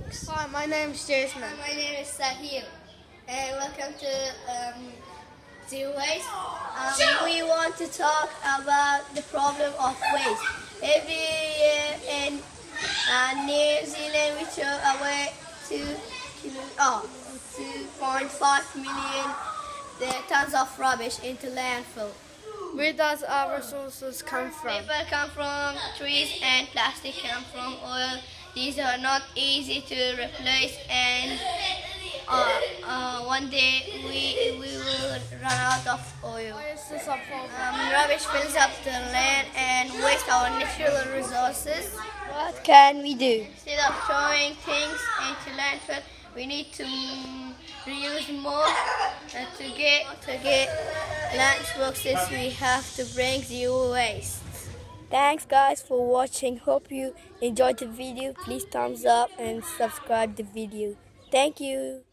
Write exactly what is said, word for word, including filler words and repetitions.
topics. Hi, my name is Jazzmin. Hi, my name is Sahil, and welcome to um, Zero Waste. Um, we want to talk about the problem of waste. Every year in uh, New Zealand, we throw away two point five million tons of rubbish into landfill. Where does our resources come from? Paper come from trees and plastic come from oil. These are not easy to replace, and uh, uh, one day we, we will run out of oil. Why is this a problem? Um, rubbish fills up the land and waste our natural resources. What can we do? Instead of throwing things into landfill, we need to mm, reuse more. Uh, to get To get lunch boxes, we have to bring zero waste. Thanks guys for watching. Hope you enjoyed the video. Please thumbs up and subscribe the video. Thank you.